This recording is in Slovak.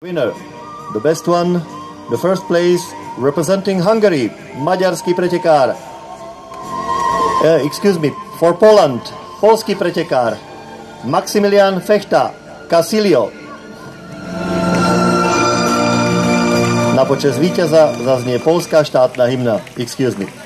Winner, the best one, the first place, representing Hungary, maďarský pretekár. Excuse me, for Poland, polský pretekár, Maksymilian WECHTA, CASSILIO. Na počesť víťaza zaznie polská štátna hymna. Excuse me.